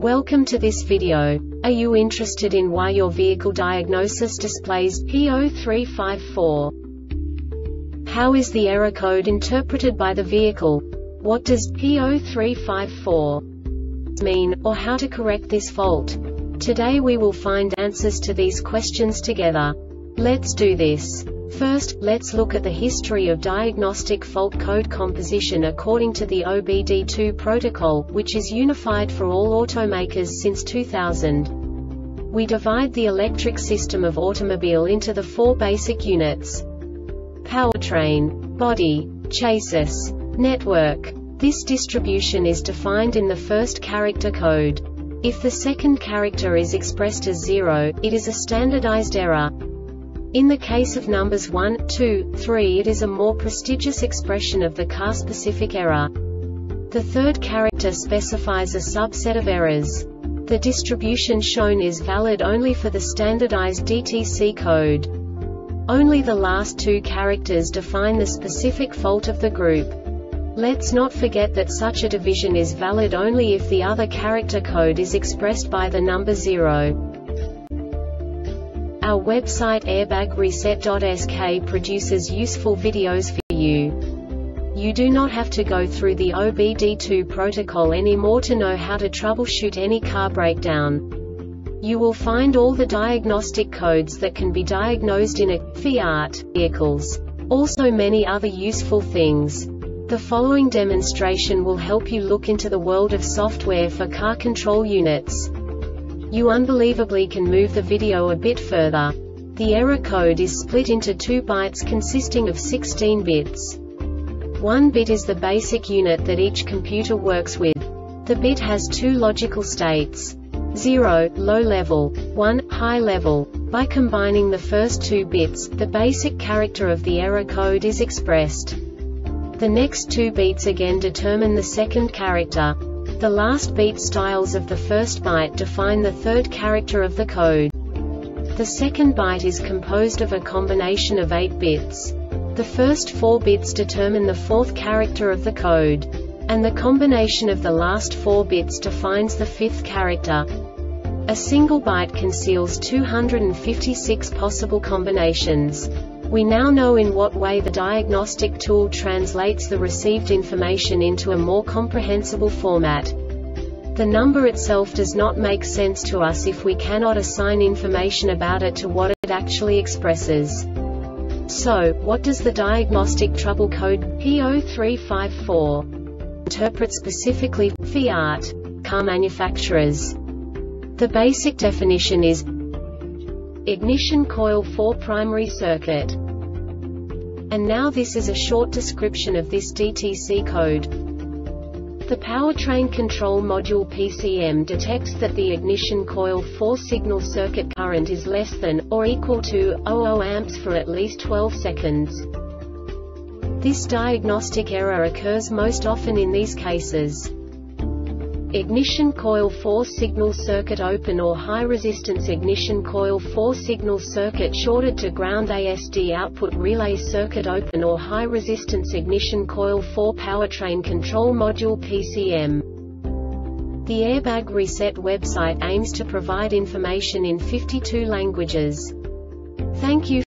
Welcome to this video. Are you interested in why your vehicle diagnosis displays P0354? How is the error code interpreted by the vehicle? What does P0354 mean, or how to correct this fault? Today we will find answers to these questions together. Let's do this. First, let's look at the history of diagnostic fault code composition according to the OBD2 protocol, which is unified for all automakers since 2000. We divide the electric system of automobile into the four basic units: powertrain, body, chassis, network. This distribution is defined in the first character code. If the second character is expressed as 0, it is a standardized error. In the case of numbers 1, 2, 3, it is a more prestigious expression of the car-specific error. The third character specifies a subset of errors. The distribution shown is valid only for the standardized DTC code. Only the last two characters define the specific fault of the group. Let's not forget that such a division is valid only if the other character code is expressed by the number 0. Our website airbagreset.sk produces useful videos for you. You do not have to go through the OBD2 protocol anymore to know how to troubleshoot any car breakdown. You will find all the diagnostic codes that can be diagnosed in a Fiat vehicles. Also many other useful things. The following demonstration will help you look into the world of software for car control units. You unbelievably can move the video a bit further. The error code is split into 2 bytes consisting of 16 bits. 1 bit is the basic unit that each computer works with. The bit has 2 logical states: 0, low level, 1, high level. By combining the first 2 bits, the basic character of the error code is expressed. The next 2 beats again determine the second character. The last beat styles of the first byte define the third character of the code. The second byte is composed of a combination of 8 bits. The first 4 bits determine the fourth character of the code. And the combination of the last 4 bits defines the fifth character. A single byte conceals 256 possible combinations. We now know in what way the diagnostic tool translates the received information into a more comprehensible format. The number itself does not make sense to us if we cannot assign information about it to what it actually expresses. So, what does the diagnostic trouble code P0354 interpret specifically for Fiat car manufacturers? The basic definition is ignition coil 4 primary circuit. And now this is a short description of this DTC code. The powertrain control module PCM detects that the ignition coil 4 signal circuit current is less than, or equal to, 00 amps for at least 12 seconds. This diagnostic error occurs most often in these cases: ignition coil 4 signal circuit open or high resistance ignition coil 4 signal circuit shorted to ground ASD output relay circuit open or high resistance ignition coil 4 powertrain control module PCM. The Airbag Reset website aims to provide information in 52 languages. Thank you